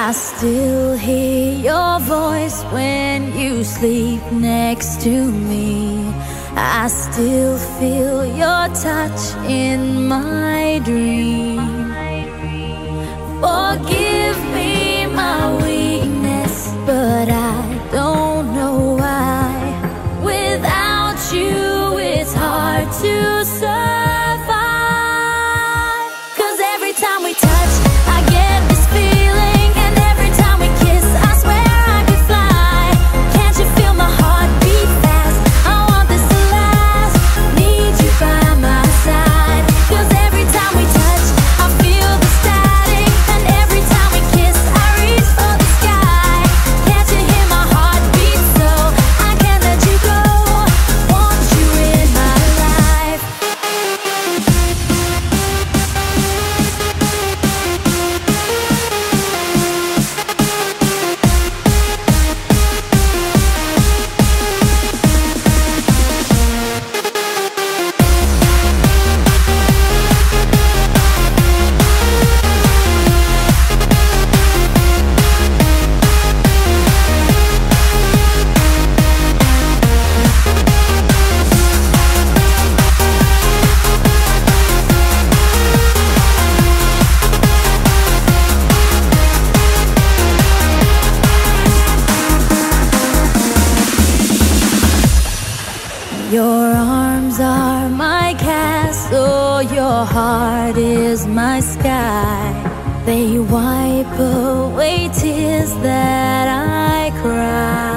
I still hear your voice when you sleep next to me. I still feel your touch in my dream. Forgive me my weakness, but I don't know why. Without you, it's hard to survive. 'Cause every time we touch, I get this feeling, and every time we kiss, I swear I could fly. Can't you feel my heart beat fast? I want this to last. Need you by my side. 'Cause every time we touch, I feel the static, and every time we kiss, I reach for the sky. Can't you hear my heart beat? So I can't let you go. Want you in my life. Your arms are my castle, your heart is my sky. They wipe away tears that I cry.